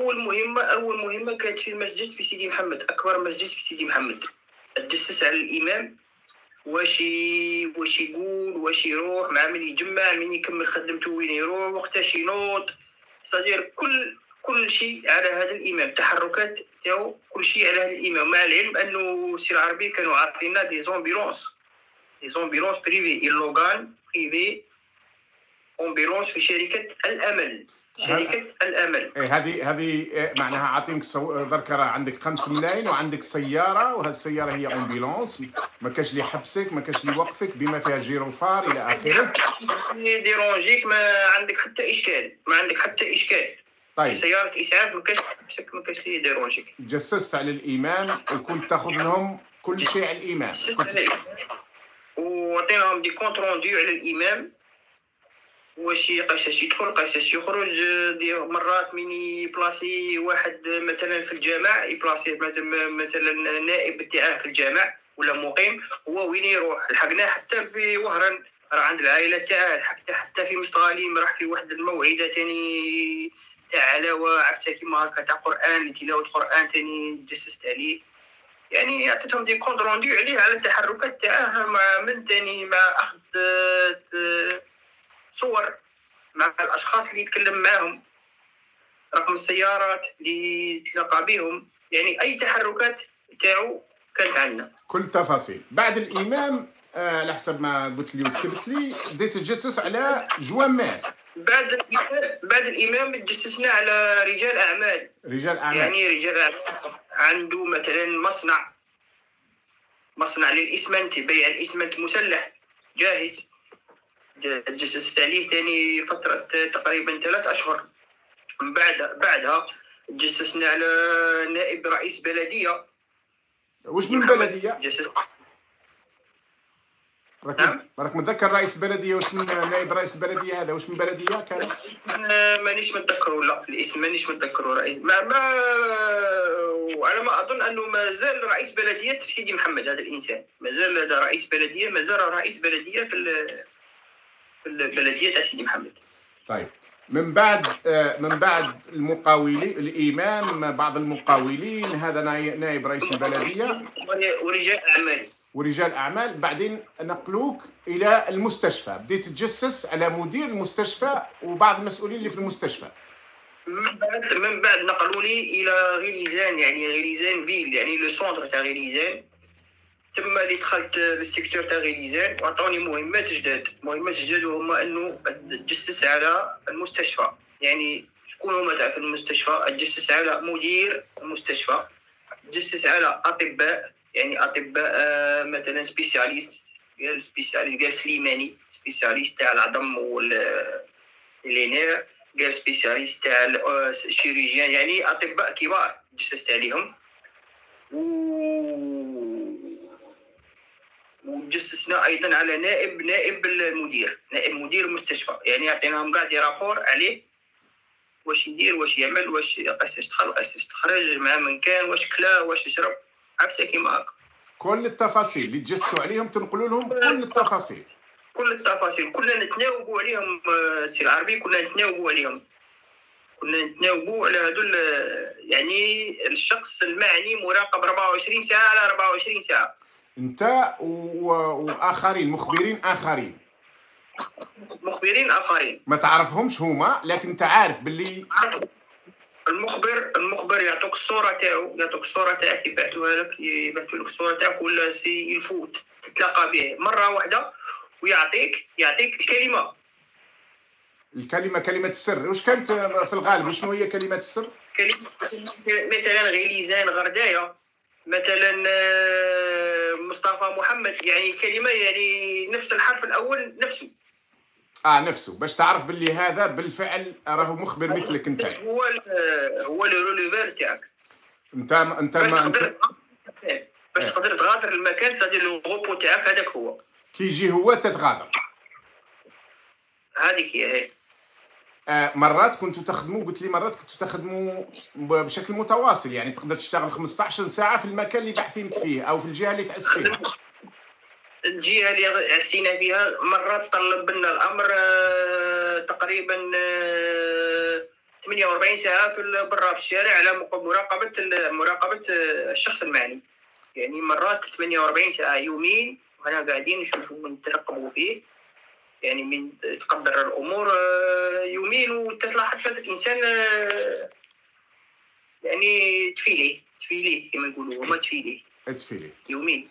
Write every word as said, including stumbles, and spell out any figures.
اول مهمه اول مهمه كانت في المسجد في سيدي محمد، اكبر مسجد في سيدي محمد. تجسس على الامام، واش واش يقول، واش يروح مع من يجمع، من يكمل خدمته، وين يروح، وقتاش ينوض، صدير كل كل شيء على هذا الامام، التحركات تاعو كل شيء على هذا الامام. مع العلم انه السي العربي كانوا عاطينا دي زومبيلونس دي زومبيلونس بريفي، اللوغان بريفي امبيلونس في شركه الامل. شركه الامل ايه هذه هذه معناها عاطينك سو... درك راه عندك خمس ملايين وعندك سياره، وهذه السياره هي امبيلونس، ما كاش اللي يحبسك، ما كاش اللي يوقفك، بما فيها جيروفار الى اخره. ديرونجيك، ما عندك حتى اشكال، ما عندك حتى اشكال. طيب سياره اسعاف ما كاش يحبسك، ما كاش اللي يديرونجيك. جسست على الامام وكنت تاخذ لهم كل شيء على الامام، كنت... وعطيناهم دي كونت روندو على الامام، واش قاساش يدخل قاساش يخرج. دي مرات من يبلاصي واحد مثلا في الجامع، يبلاصي مثلا نائب تاعه في الجامع ولا مقيم، هو وين يروح. لحقناه حتى في وهران، راه عند العائله تاعه، لحقته حتى في مستغاليم، راح في واحد الموعده ثاني تاع علاوه عرفتها كيما هكا تاع قران، لتلاوه قران ثاني جسست عليه. يعني عطيتهم دي كونت روندو عليه على التحركات تاعه، مع من ثاني مع اخذ صور مع الاشخاص اللي يتكلم معاهم، رقم السيارات اللي تلاقى بهم، يعني اي تحركات تاعو كانت عندنا كل تفاصيل. بعد الامام آه على حسب ما قلت لي وكتبت لي بديت تتجسس على جوامع. بعد الامام بعد الامام تجسسنا على رجال اعمال. رجال اعمال يعني رجال اعمال عنده مثلا مصنع مصنع للاسمنت، بيع الاسمنت مسلح جاهز. تجسست عليه ثاني فترة تقريبا ثلاث أشهر. من بعد بعدها تجسسنا على نائب رئيس بلدية. وش من بلدية؟ جسس... راك نعم؟ راك متذكر رئيس البلدية؟ وش من نائب رئيس البلدية هذا؟ وش من بلدية كان؟ مانيش متذكره، لا الاسم مانيش متذكره. رئيس ما ما وعلى ما أظن أنه ما زال رئيس بلدية في سيدي محمد. هذا الإنسان ما زال هذا رئيس بلدية، ما زال رئيس بلدية في في البلديه تاع سيدي محمد. طيب من بعد من بعد المقاولين الامام، بعض المقاولين، هذا نائب رئيس البلديه ورجال اعمال ورجال اعمال. بعدين نقلوك الى المستشفى، بديت تتجسس على مدير المستشفى وبعض المسؤولين اللي في المستشفى. من بعد من بعد نقلوا لي الى غليزان، يعني غليزان فيل، يعني لو سونتر تاع غليزان. تما اللي دخلت للسيكتور تاع غليزان وعطوني مهمات جداد. مهمات جداد هما انه تجسس على المستشفى. يعني شكون هما تاع في المستشفى؟ تجسس على مدير المستشفى، تجسس على اطباء، يعني اطباء مثلا سبيسياليست، قال سبيسياليست قال سليماني سبيسياليست تاع العظم واللينير، قال سبيسياليست تاع الشيروجيان، يعني اطباء كبار تجسست عليهم. و وجسسنا ايضا على نائب نائب المدير نائب مدير المستشفى، يعني عطيناهم كاع دي رابور عليه، واش يدير، واش يعمل، واش قاساش دخل، قاساش تخرج، مع من كان، واش كلا، واش شرب، عفسه كيما هكا. كل التفاصيل اللي تجسوا عليهم تنقلوا لهم كل التفاصيل كل التفاصيل كلنا نتناوبوا عليهم. السي العربي كلنا نتناوبوا عليهم كنا نتناوبوا على هذول، يعني الشخص المعني مراقب أربعة وعشرين ساعه على أربعة وعشرين ساعه. انت واخرين مخبرين اخرين مخبرين اخرين ما تعرفهمش هما، لكن انت عارف باللي المخبر المخبر يعطوك الصوره تاعو، يعطوك الصوره تاعك، يبعثوها لك، يبعثوا لك الصوره تاعك، ولا سي يفوت تتلاقى به مره واحده ويعطيك يعطيك الكلمه الكلمه كلمه السر. واش كانت في الغالب؟ شنو هي كلمه السر؟ كلمه مثلا غليزان غردايه، مثلا مصطفى محمد، يعني كلمه يعني نفس الحرف الاول نفسه. اه نفسه، باش تعرف باللي هذا بالفعل راهو مخبر مثلك انت. هو هو لو روليفير تاعك. انت انت ما انت باش تقدر تغادر المكان، سادي لو غوبو تاعك هذاك هو. كي يجي هو تتغادر. هذيك هي. آه مرات كنتوا تخدموا، قلت لي مرات كنتوا تخدموا بشكل متواصل، يعني تقدر تشتغل خمسطاش ساعه في المكان اللي باحثينك فيه او في الجهه اللي تعس فيها. الجهه اللي عسينا فيها مرات طلب لنا الامر آه تقريبا آه ثمانية وأربعين ساعه في ال- برا في الشارع على مق- مراقبه ال- مراقبه الشخص المعني. يعني مرات ثمانية وأربعين ساعه يومين وهنا قاعدين نشوفوا نترقبوا فيه. يعني من تقدر الامور آه، يومين وتلاحظ هذا الانسان آه، يعني تفيليه تفيليه كما يقولوا هما تفيليه تفيلي. يومين.